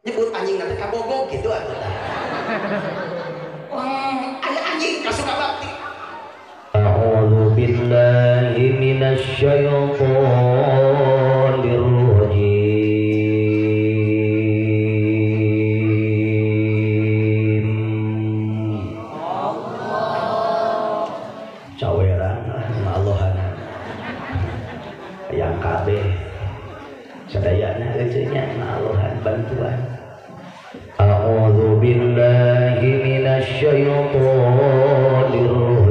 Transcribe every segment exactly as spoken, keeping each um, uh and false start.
nyebut anjing nanti kabogog gitu atuh. Wah, ada anjing kasuka bakti. A'udzu billahi minasy syaithanir rajim. Allah. Caweran Allahan. Yang kabeh sadayana eueunya Allahan bantuan. A'udzu billahi minasy syaithanir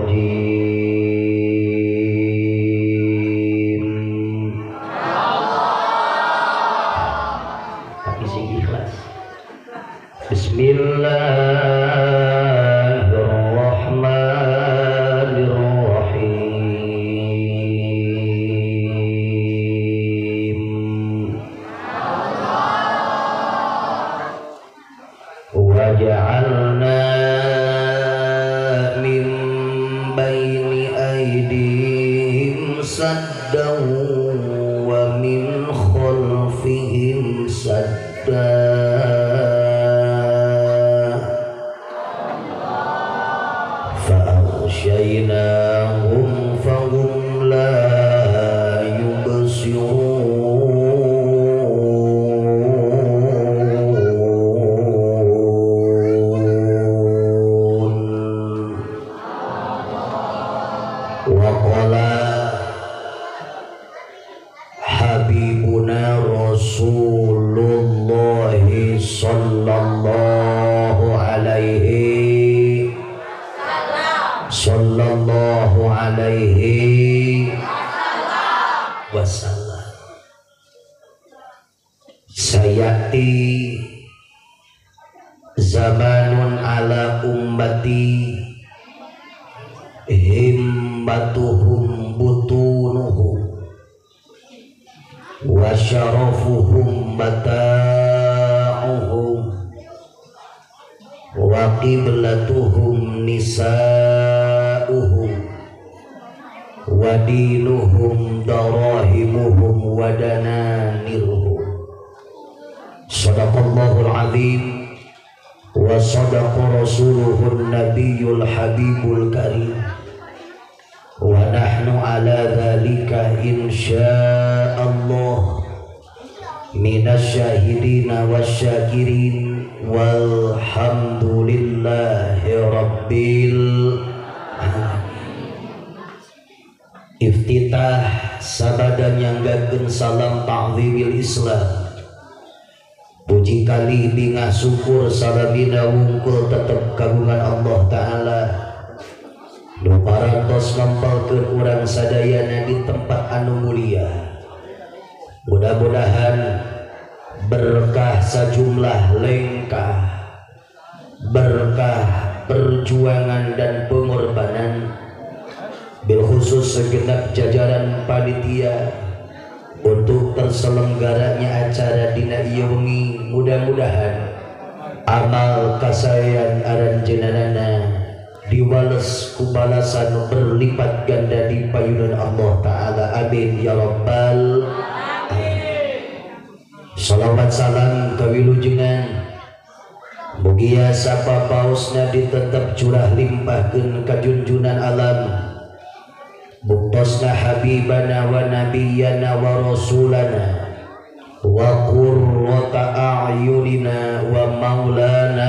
rajim. Tapi sing ikhlas. Bismillahirrahmanirrahim. Waja'alna min baini aydihim saddan wa min khalfihim saddan fa'aghshaynahum fahum la yubsirun. Habibuna Rasulullah sallallahu alaihi sallallahu alaihi wasallam. Sayati zamanun ala ummati himmatuhum butunuhum wa syarafuhum mata'uhum wa qiblatuhum nisa'uhum wa dinuhum darahimuhum wa dananiruhum. Sadaqallahul azim wa sadaqa rasuluhun nabiyyul habibul karim wa nahnu ala dhalika insyaallah minasyahidina wasyakirin walhamdulillahi rabbil alamin. Iftitah sabada nyanggakeun salam ta'zimil Islam. Puji kali bingah syukur salamina wungkul tetep kagungan Allah Ta'ala nu parantos ngempelkeun urang sadayana di tempat anu mulia. Mudah-mudahan berkah sajumlah lengkah, berkah perjuangan dan pengorbanan bil khusus segenap jajaran panitia untuk terselenggaranya acara dina ieu wengi. Mudah-mudahan amal kasayan aranjeunana diwales ku balasan berlipat ganda di payunan Allah Ta'ala. Amin ya rabbal alamin. Salawat salam kawilujengan mugi sapa pausna ditetep curah limpahkeun ka junjunan alam buktasna habibana wa nabiyyana wa rasulana wa qurrata a'yunina wa maulana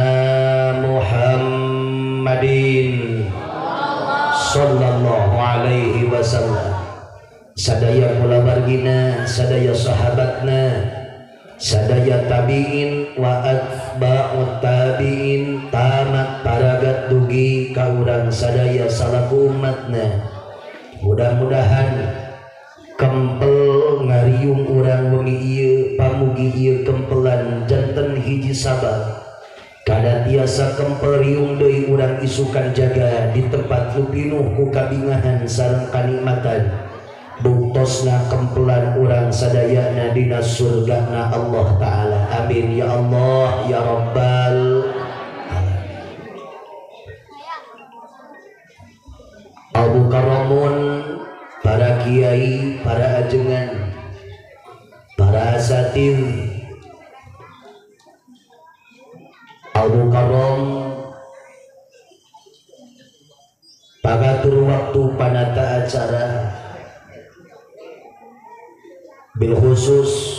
Muhammadin sallallahu alaihi wasallam. Sadaya kula margina, sadaya sahabatna, sadaya tabi'in wa atba'ut tabi'in tamat paragat dugi ka urang sadaya salaku umatna. Mudah-mudahan kempel ngariung urang wengi ieu pamugi ieu kempelan janten hiji sabar kada tiasa kempel riung deui urang isukan jaga di tempat nu pinuh ku kabingahan sareng kanikmatan buktosna kempelan urang sadayana dina surgana Allah Ta'ala. Amin ya Allah ya rabbal alamin. Abu Karamun, para kiai, para ajengan, para asatidz, Al-Mukarram pagatur waktu panata acara bil khusus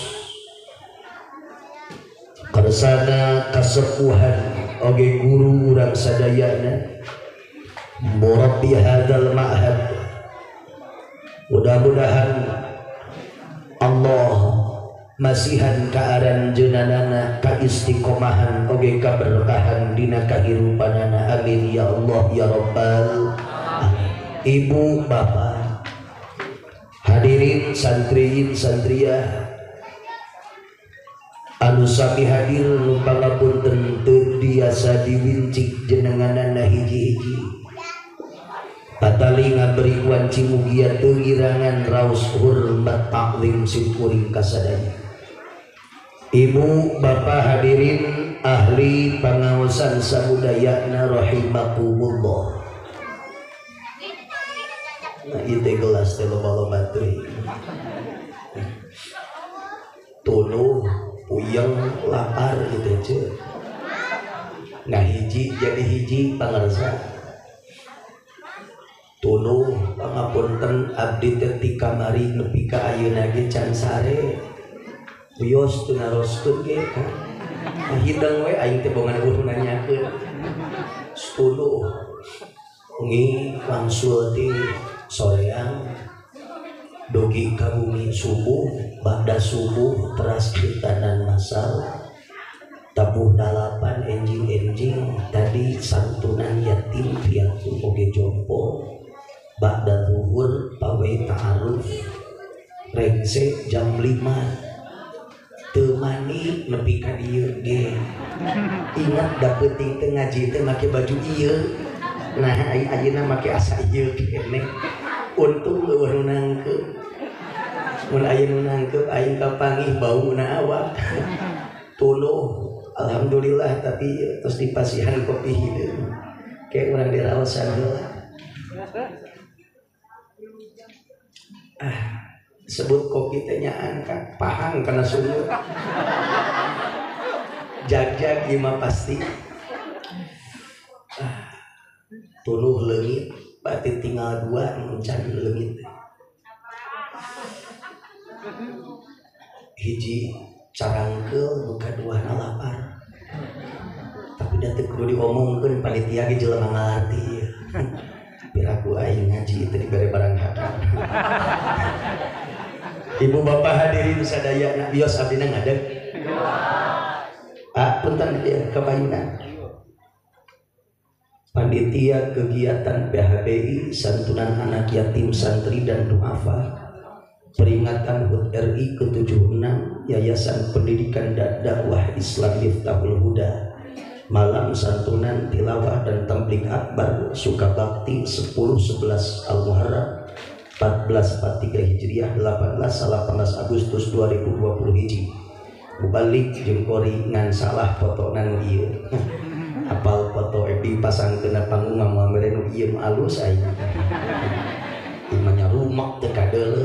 kersana kasepuhan oge guru urang sadayana murabbi hadzal ma'had. Mudah-mudahan Allah masihan kaaran jenanana ka istiqomahan oge kaberkahan dina kahirupanana, amin ya Allah ya rabbal alamin. Ibu bapak hadirin santriin santriyah anu sami hadir nu pangapunten teu biasa diwincik jenenganana hiji-hiji patali ngaberi wanci mugia teu ngirangan raos hormat taklim simkuring kasadaya. Ibu bapak hadirin ahli pangaosan samudayana rahimakumullah. Nah itu gelas teh loba-loba teuing tuluh puyeng lapar gitu aja. Nah hiji jadi hiji pangarsa tuluh pangapunten abdi teh ti kamari nepi ka ayeuna ge can sare wios teu naroskeun ge kan hidang we aing teh bongan urang nanyakeun tuluh ngi wangsul ti soreang dogi ka bumi subuh bada subuh teras kitanan masal tabuh dalapan enjing-enjing tadi santunan yatim piatu oge jompo ba'da zuhur pawe ta'aruf rengsek jam lima teu mani nepi ka dieu ge. Ingat da peuting teh ngaji teh make baju ieu. Nah ayeuna make asa ieu keneh. Untung leuwih nu nangkeup. Mun aya nu nangkeup aing kapangih bauna awak. Tuluh alhamdulillah tapi terus dipasihan kopi hideung. Kayak urang diraosan heula. Ah, sebut kopi teh nyaan kan pahang kana sumur. Jag-jag ieu mah pasti. Ah, tuluh leungit berarti tinggal dua mencan leungit. Hiji carangkeul nu kaduana lapar. Tapi da teu kudu diomongkeun panitia ge jelema ngarti. Piraku aing ngaji teh dibere barang hakam. Ibu bapak hadirin sadayana bios abdina ngadeg. Ah punten ya kabayunan. Panitia kegiatan P H B I santunan anak yatim santri dan duafa peringatan H U T R I ke tujuh puluh enam Yayasan Pendidikan dan Dakwah Islam Miftahul Huda malam santunan tilawah dan tabligh akbar Sukabakti sepuluh sebelas Al-Muharram empat belas empat puluh tiga Hijriah delapan belas delapan belas Agustus dua ribu dua puluh hiji. Mubalik jeung kori ngan salah foto nan ieu. Apal foto epi pasang kena panggung mah mere nu ieu mah alus aing. Imanya rumak teu kadeuleu.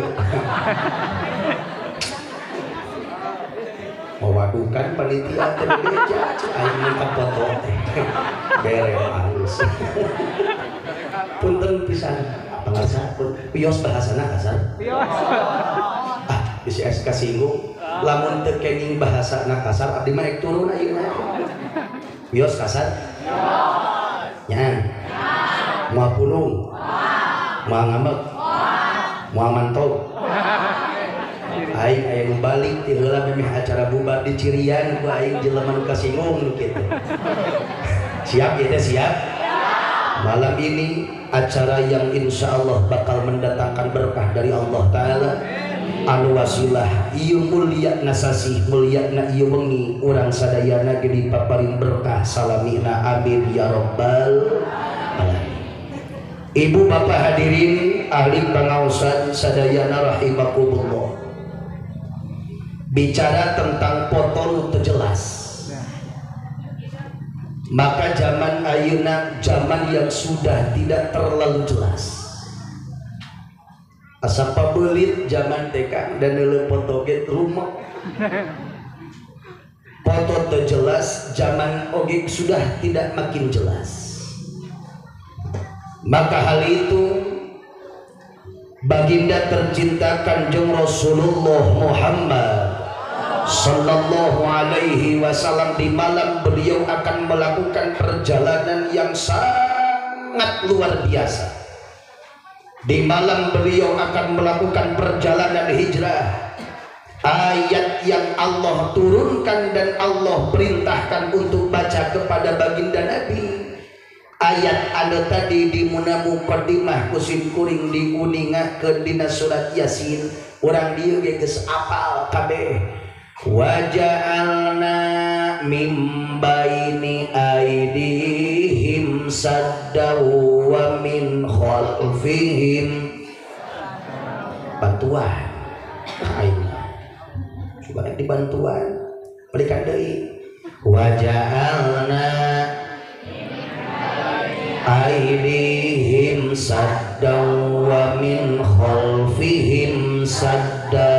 Mewadukan panitia teh beja aing minta foto teh. Bere alus. Punten pisan pangarsa pun pios bahasana kasar. Pios. Ah, bisi es kasinggung. Lamun teu kenging bahasana kasar abdi mah ek turun ayeuna. Pios kasar? Pios. Nyan. Moal pulung. Moal ngambek. Moal mantau. Aing aya nu balik ti heula memeh acara bubar di Cirian ku aing jelema nu kasinggung nu kitu. Siap ya teh siap? Malam ini acara yang insya Allah bakal mendatangkan berkah dari Allah Ta'ala. Anu wasilah ieu mulia nasasih mulia na ieu wengi urang sadayana ge dipaparin berkah salamina amin ya rabbal alamin. Ibu bapak hadirin ahli pangaosan sadayana rahimakumullah. Bicara tentang foto nu teu jelas. Maka zaman ayeuna zaman yang sudah tidak terlalu jelas. Asa pabeulit zaman T K dan neuleuh foto ge rumah. Foto teu jelas zaman oge sudah tidak makin jelas. Maka hal itu baginda tercinta Kanjeng Rasulullah Muhammad sallallahu alaihi wasallam, di malam beliau akan melakukan perjalanan yang sangat luar biasa. Di malam beliau akan melakukan perjalanan hijrah. Ayat yang Allah turunkan dan Allah perintahkan untuk baca kepada baginda Nabi, ayat anu tadi di muna muqaddimah kusim kuring diuningakeun dina surat Yasin, urang dieu ge geus apal kabeh. Wa ja'alna mim baini aidihim saddaw wa min khalfihim bantuan. Ayo coba dibantuan berikan deui. Wa ja'alna aidihim saddaw wa min khalfihim sadda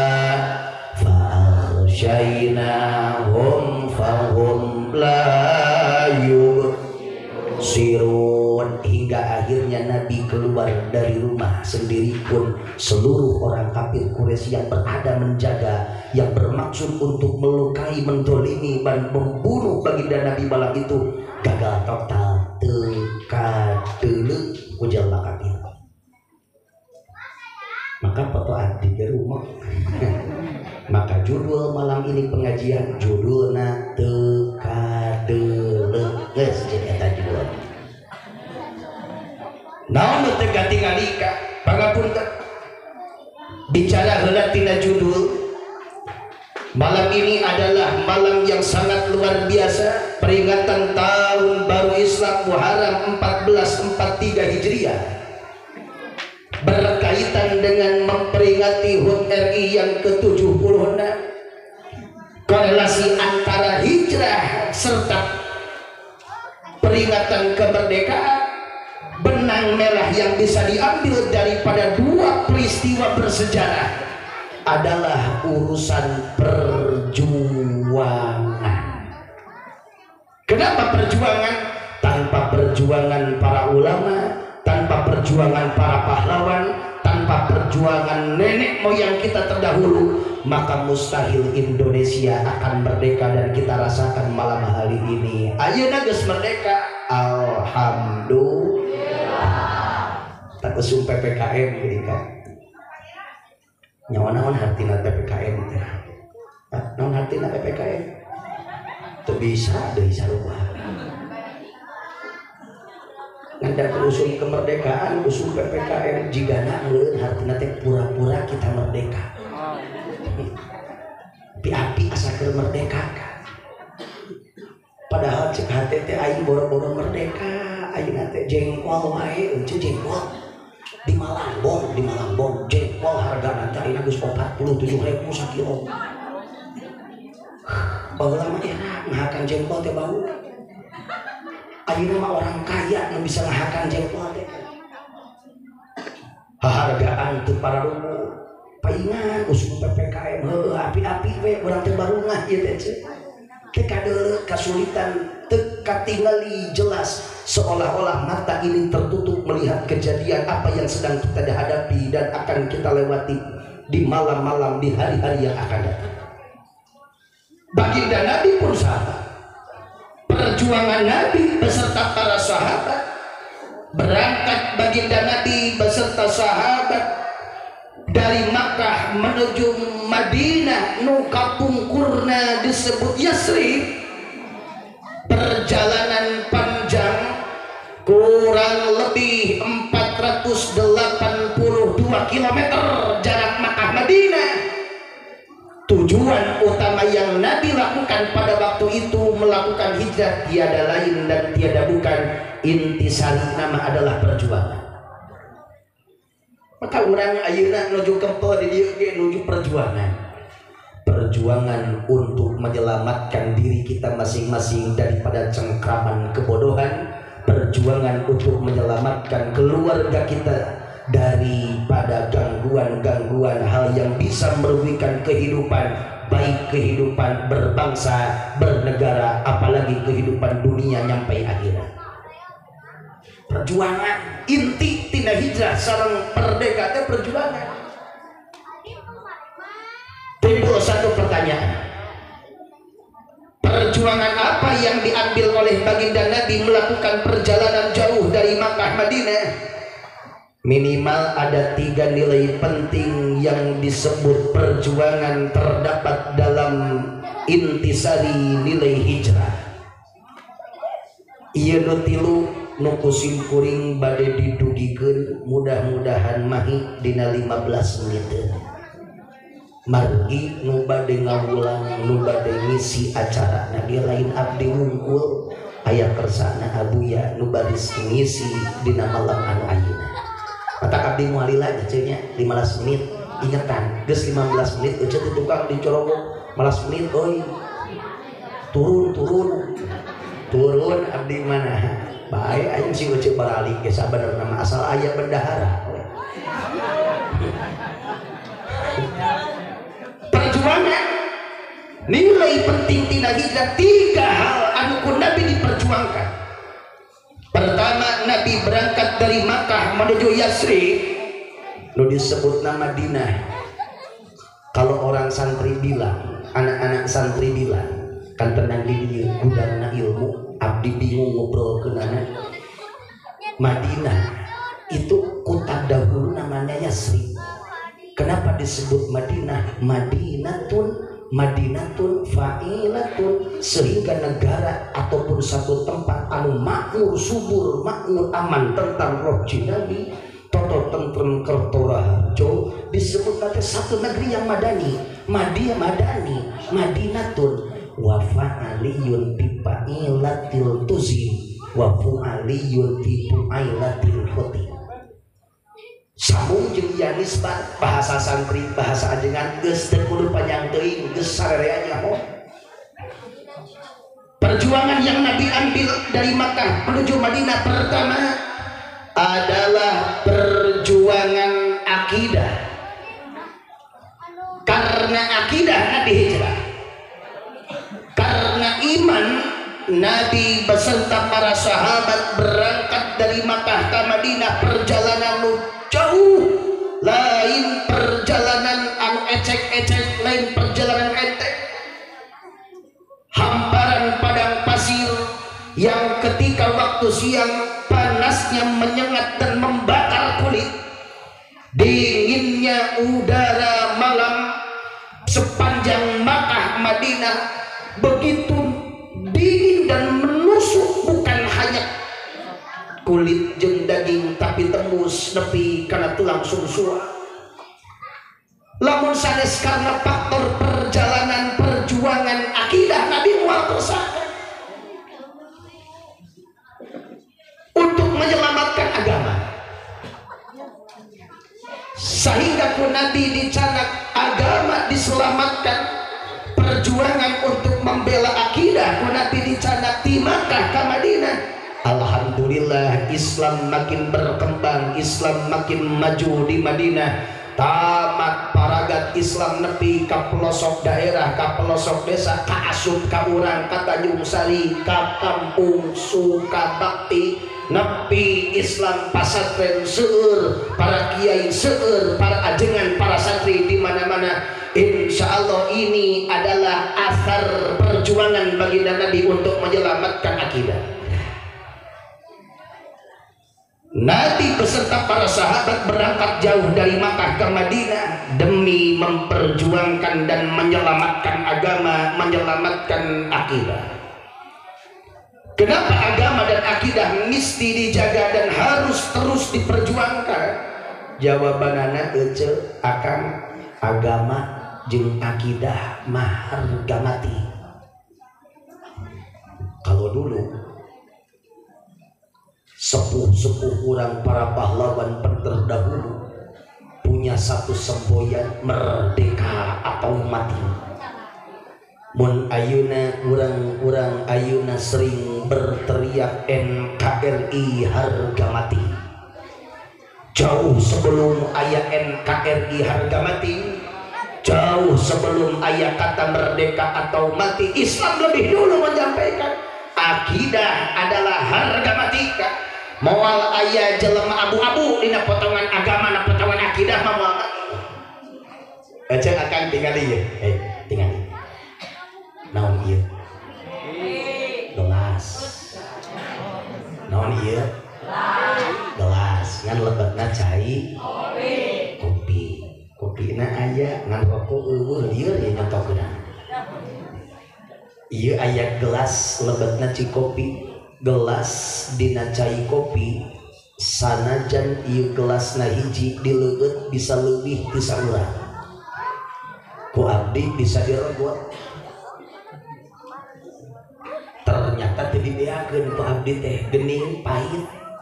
fa'aghshaynahum fahum la yubsirun. Hingga akhirnya Nabi keluar dari rumah sendiri pun seluruh orang kafir Quraisy yang berada menjaga, yang bermaksud untuk melukai, mendolimi dan membunuh baginda Nabi malam itu gagal total. Teka dulu ujal kafir. Maka foto di rumah. Maka judul malam ini pengajian judulnya teka dulu. Geus jadi eta judul. Naon teka tingalika pangapunten. Bicara heula tina judul. Malam ini adalah malam yang sangat luar biasa, peringatan tahun baru Islam Muharram empat belas empat tiga Hijriah, berkaitan dengan memperingati H U T R I yang ke tujuh puluh enam. Korelasi antara hijrah serta peringatan kemerdekaan, benang merah yang bisa diambil daripada dua peristiwa bersejarah adalah urusan perjuangan. Kenapa perjuangan? Tanpa perjuangan para ulama, tanpa perjuangan para pahlawan, tanpa perjuangan nenek moyang kita terdahulu, maka mustahil Indonesia akan merdeka. Dan kita rasakan malam hari ini ayeuna geus merdeka, alhamdulillah. Tak usum P P K M gini kan. Nyawa naon hartina P P K M teh? Naon hartina P P K M? Teu bisa deui sarua. Ngandak usum kemerdekaan, usum P P K M jigana ngeuleun hartina teh pura-pura kita merdeka. Api-api asa keur merdeka kan. Padahal cek hate teh aing boro-boro merdeka, ayeuna teh jengkol wae, eueuh jengkol. Di Malambong, di Malambong jengkol harga nanti ini geus empat puluh tujuh ribu sakilo. Baheula mah era ngahakan jengkol teh bau. Ayeuna mah orang kaya nu bisa ngahakan jengkol teh. Hargaan teu para rumu. Paingan usum P P K M heueuh api-api we urang teh baru ngah ieu teh ceuk. Teu kadeuleu kasulitan, teu katingali jelas, seolah-olah mata ini tertutup melihat kejadian apa yang sedang kita hadapi dan akan kita lewati di malam-malam di hari-hari yang akan datang. Baginda Nabi pun sama. Perjuangan Nabi beserta para sahabat, berangkat baginda Nabi beserta sahabat dari Makkah menuju Madinah, nu kapungkurna disebut Yasrib. Perjalanan panjang kurang lebih empat ratus delapan puluh dua kilometer jarak Makkah Madinah. Tujuan utama yang Nabi lakukan pada waktu itu melakukan hijrah tiada lain dan tiada bukan, intisari nama adalah perjuangan. Maka orang ayeuna nuju kempel di dieu ge nuju perjuangan. Perjuangan untuk menyelamatkan diri kita masing-masing daripada cengkraman kebodohan, perjuangan untuk menyelamatkan keluarga kita daripada gangguan-gangguan hal yang bisa merugikan kehidupan, baik kehidupan berbangsa, bernegara, apalagi perjuangan inti tina hijrah sareng perdeka teh perjuangan. Timbul satu pertanyaan, perjuangan apa yang diambil oleh baginda Nabi melakukan perjalanan jauh dari Makkah Madinah? Minimal ada tiga nilai penting yang disebut perjuangan terdapat dalam intisari nilai hijrah. Ieu nu tilu nu kusim kuring bade didugikeun, mudah-mudahan mahi dina lima belas menit. Margi nu bade ngawulang, nu bade ngisi acara na dia lain abdi wungkul aya kersana abuya nu bade ngisi dina malam anu ayeuna. Mata abdi moal lila cenah lima belas menit. Ingetan geus lima belas menit euceut di tukang dicorogok lima belas menit euy. Turun turun. Turun abdi mana? Bae aing si euceut baralik ge sabenerna mah asal aya bendahara. Perjuangan nilai penting tina hijrah tiga hal anu ku Nabi diperjuangkan. Pertama, Nabi berangkat dari Makkah menuju Yasrib nu disebut nama Madinah. Kalau orang santri bilang, anak-anak santri bilang kan tenang di dieu gudangna ilmu abdi bingung ngobrol keunana. Madinah itu kota dahulu namanya Yasrib. Kenapa disebut Madinah? Madinatun, Madinatun fa'ilatun, sehingga negara ataupun satu tempat anu makmur, subur, makmur, aman tentang roh Nabi, toto tentrem kertoraharjo, disebut nanti satu negeri yang madani, Madinah madani, Madinatun wa fa'aliyun bi fa'ilatil tuzim wa fu'aliyun bi fu'ilatil khoti. Sambung jeung yanisbat bahasa santri bahasa ajengan geus teu kudu panjang teuing geus sarerea nyaho. Perjuangan yang Nabi ambil dari Makkah menuju Madinah pertama adalah perjuangan akidah. Karena akidah Nabi hijrah. Karena iman Nabi beserta para sahabat berangkat dari Makkah ke Madinah perjalanan jauh, lain perjalanan anu ecek-ecek, lain perjalanan enteng. Hamparan padang pasir yang ketika waktu siang panasnya menyengat dan membakar kulit, dinginnya udara malam sepanjang Makkah Madinah begitu dingin dan menusuk, bukan hanya kulit jeung daging tapi tembus nepi karena tulang sungsua. Lamun sanes karena faktor perjalanan perjuangan akidah Nabi mual kerusakan untuk menyelamatkan agama, sehingga ku Nabi dicanak agama diselamatkan. Perjuangan untuk membela akidah ku Nabi dicanak di Makkah ke Madinah. Alhamdulillah Islam makin berkembang, Islam makin maju di Madinah. Tamat paragat Islam nepi ka pelosok daerah, ka pelosok desa, ka asup ka urang, ka Tanjung Sari, ka kampung Sukabakti, nepi Islam pasantren seueur, para kiai seueur, para ajengan, para santri di mana-mana. Insya Allah ini adalah asar perjuangan baginda Nabi untuk menyelamatkan akidah. Nabi beserta para sahabat berangkat jauh dari Makkah ke Madinah demi memperjuangkan dan menyelamatkan agama, menyelamatkan akidah. Kenapa agama dan akidah mesti dijaga dan harus terus diperjuangkan? Jawabanana ece akan agama jeung akidah mah harga mati. Kalau dulu sepuh-sepuh orang para pahlawan terdahulu punya satu semboyan merdeka atau mati. Mun ayeuna urang-urang ayeuna sering berteriak N K R I harga mati. Jauh sebelum aya N K R I harga mati, jauh sebelum ayat kata merdeka atau mati, Islam lebih dulu menyampaikan akidah adalah harga mati. moal aya jelema abu-abu dina potongan agama na potongan akidah mah moal aja akan tinggal ieu eh tinggal naon ieu gelas naon ieu gelas ngan lebetna cai kopi kopi na aya ngan rokok eueuh lieur ya nyontokeun ieu aya gelas lebetna ci kopi gelas dina cai kopi sanajan ieu gelasna hiji dileueut bisa leuwih ti saurang ku abdi bisa diregot ternyata teu dibeakeun ku abdi teh geuning pahit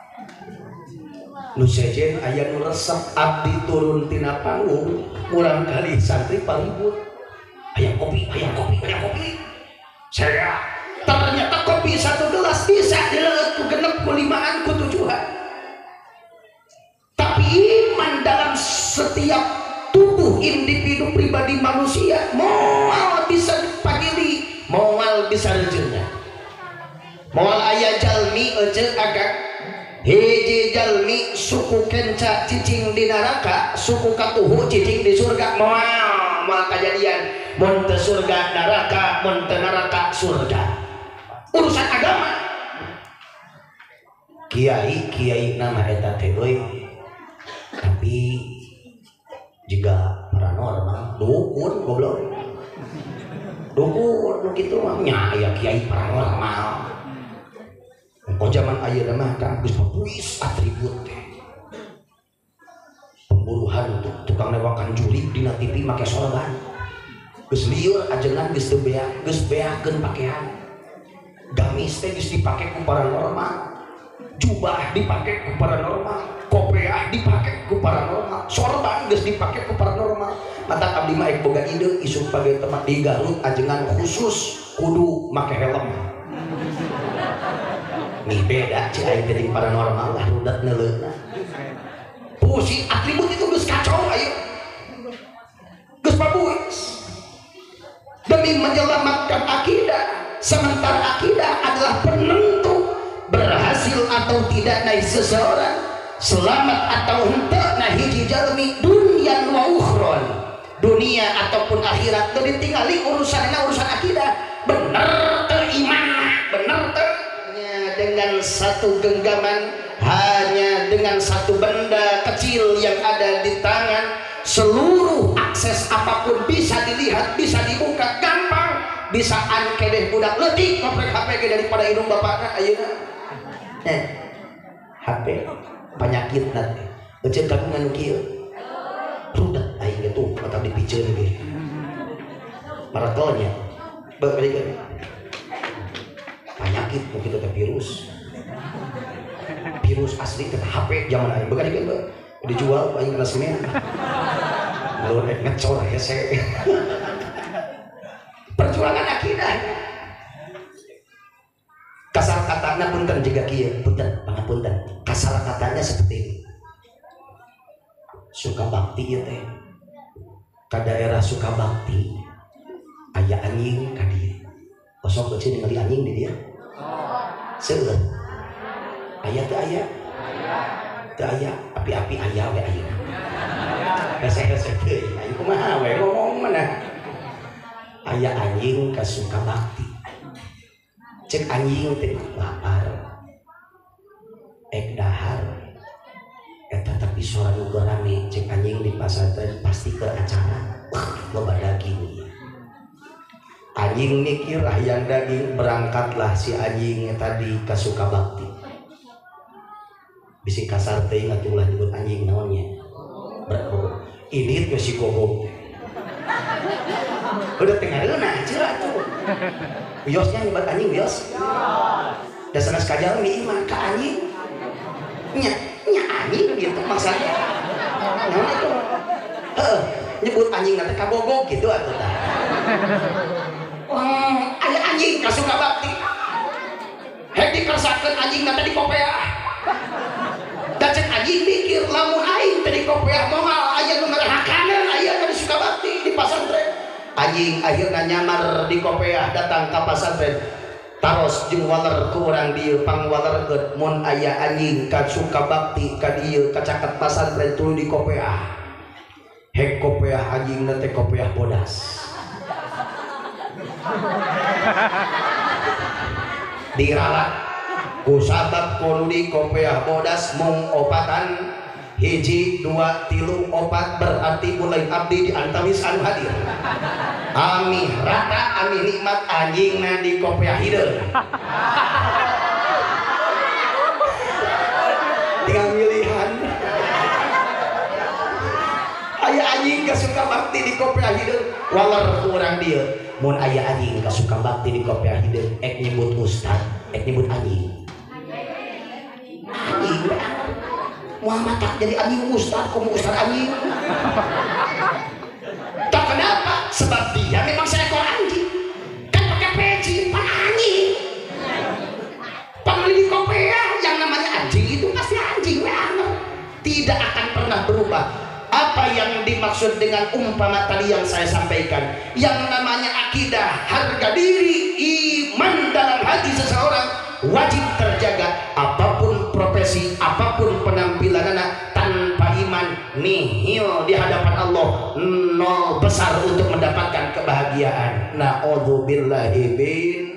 nu sejen aya nu resep abdi turun tina panggung urang kali santri palibut aya kopi aya kopi aya kopi saya ternyata kopi satu gelas bisa dileueut ku genep ku limaan ku tujuhan tapi iman dalam setiap tubuh individu pribadi manusia moal bisa dipagili moal bisa rejeuna moal aya jalmi ejeuk agak hiji jalmi suku kenca cicing di neraka suku katuhu cicing di surga moal moal kejadian mun teu surga neraka mun teu neraka surga urusan agama kiai kiai nama eta teh euy tapi juga paranormal dukun goblok dukun nu kitu mah nya aya kiai paranormal kok zaman ayeuna mah kan geus papuis atribut teh pemburuhan tuh tukang newakan juri dina T V make sorban geus lieur ajengan geus teu beak geus beakeun pakaian gamis teh geus dipake ku paranormal jubah dipake ku paranormal kopiah dipake ku paranormal sorban geus dipake ku paranormal mata abdi mah ek boga ide isuk page tempat di Garut ajengan khusus kudu make helm nih beda cik aing teh paranormal lah rudat neuleuna pusi atribut itu geus kacau ayo geus pabuis demi menyelamatkan akidah sementara akidah adalah penentu berhasil atau tidak naik seseorang selamat atau henteu nah hiji jalmi dunya wa ukhron dunia ataupun akhirat teu ditinggali urusanna urusan akidah bener teu iman bener teu dengan satu genggaman hanya dengan satu benda kecil yang ada di tangan seluruh akses apapun bisa dilihat bisa dibuka gampang bisa ankedeh budak leutik ngoprek H P ge daripada hidung bapakna ayeuna eh H P penyakit nanti ecet kagungan kieu rudat aing gitu mata dipiceun ge maratonya beulikeun penyakit mungkin itu virus virus asli ke H P zaman aing beulikeun be dijual aing kena semen lalu ngecor hese perjuangan akidah kasar katanya punten juga kieu punten pangapunten kasar katanya seperti ini Sukabakti ya teh ka daerah Sukabakti aya anjing ka dieu kosong kecil ningali anjing di dia seueur aya teu aya teu aya api-api aya we ayeuna hese-hese teuing aing kumaha we ngomong mana aya anjing ka Sukabakti cek anjing teh lapar ek dahar eta tapi suara nu rame cek anjing di pasantren pasti ke acara loba daging anjing mikir hayang daging berangkatlah si anjing tadi ka Sukabakti bisi kasar teh atuh ulah nyebut anjing naonnya berbobot ini tuh si gobok udah tinggalna cira tuh biosnya nyebat anjing bios dasarna sekajal mi mah ka anjing nya nya anjing gitu maksudnya naon itu heeh nyebut anjing nanti kabogok gitu atuh tah wah aya anjing ka Sukabakti hek dikersakeun anjing nanti di Kopeah da cek anjing mikir lamun aing teh di Kopeah moal aya nu ngarahakaneun aya di Sukabakti di pasantren anjing akhirnya nyamar di Kopeah datang ke pasantren taros jeung waler ku urang dieu pangwalerkeun mun aya anjing ka suka bakti ka dieu kacaket pasantren tuluy di kopeah hek kopeah anjingna teh kopeah bodas diralat ku sabab kudu di kopeah bodas mung opatan hiji dua tilu opat berarti mulai abdi di antawis anu hadir ami rata ami nikmat anjingna di kopeah hideung tinggal milihan aya anjing kasuka bakti di kopeah hideung waler urang dieu mun aya anjing kasuka bakti di kopeah hideung ek nyebut ustad ek nyebut anjing anjing Muhammad tak jadi anjing ustad kamu ustad anjing tak kenapa sebab dia memang seekor anjing kan pakai peci pan anjing panggil di kopeah yang namanya anjing itu pasti anjing banget tidak akan pernah berubah. Apa yang dimaksud dengan umpama tadi yang saya sampaikan yang namanya akidah harga diri iman dalam hati seseorang wajib terjaga apapun profesi apapun penampilan anak tanpa iman nihil di hadapan Allah nol besar untuk mendapatkan kebahagiaan. Na'udzubillahi bin